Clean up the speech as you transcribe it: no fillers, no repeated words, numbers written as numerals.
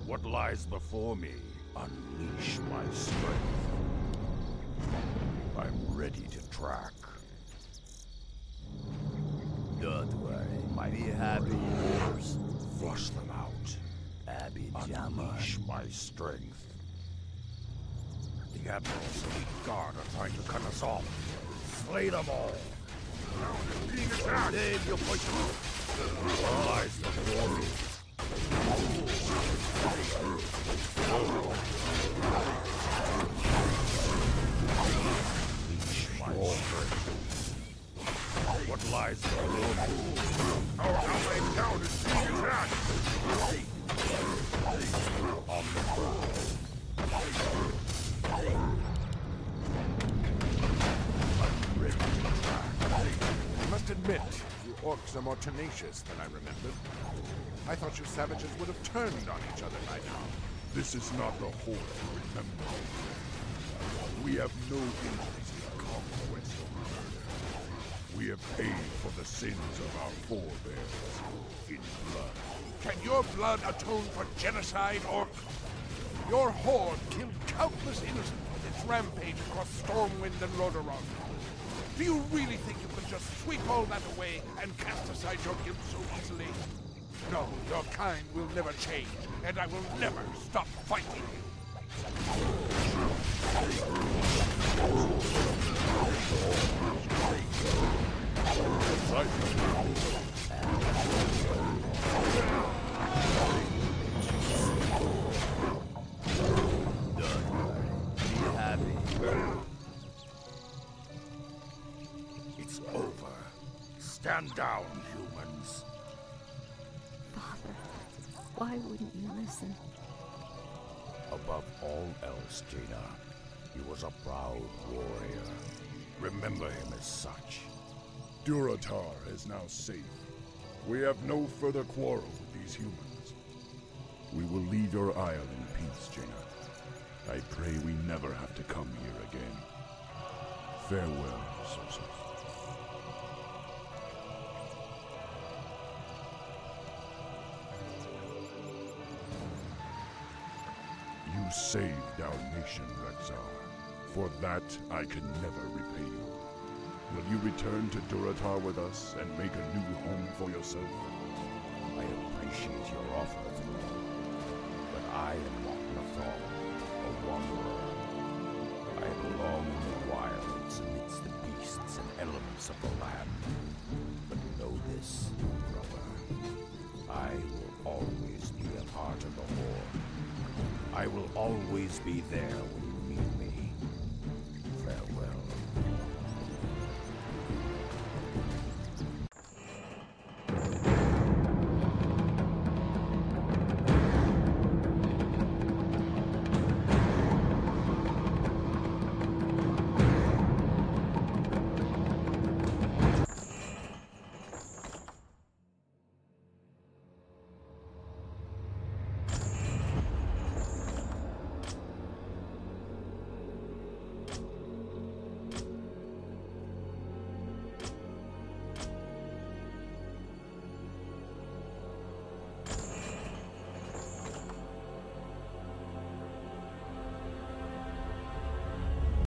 What lies before me? Unleash my strength. I'm ready to track. Don't worry, mighty happy horse. Flush them out. Abby Jama. Unleash my strength. The Admirals of the Guard are trying to cut us off. Slay them all. Being attacked. Save your poison. What lies before me? Unleash my strength. What lies before me? Our allied town is being attacked! On the prowl. I'm ready to track. I must admit, you orcs are more tenacious than I remembered. I thought you savages would have turned on each other by now. This is not the Horde, remember. We have no interest in conquest or murder. We have paid for the sins of our forebears in blood. Can your blood atone for genocide, orc? Your horde killed countless innocents with its rampage across Stormwind and Rhodoron. Do you really think you can just sweep all that away and cast aside your guilt so easily? No, your kind will never change, and I will never stop fighting you. It's over. Stand down, humans. Father, why wouldn't you listen? Above all else, Jaina, he was a proud warrior. Remember him as such. Durotar is now safe. We have no further quarrel with these humans. We will leave your isle in peace, Jaina. I pray we never have to come here again. Farewell, Sosos. You saved our nation, Rexxar. For that, I can never repay you. Will you return to Durotar with us and make a new home for yourself? I appreciate your offer, but I am not Nathal, a wanderer. I belong in the wilds amidst the beasts and elements of the land. But know this, brother. I will always be a part of the Horde. I will always be there when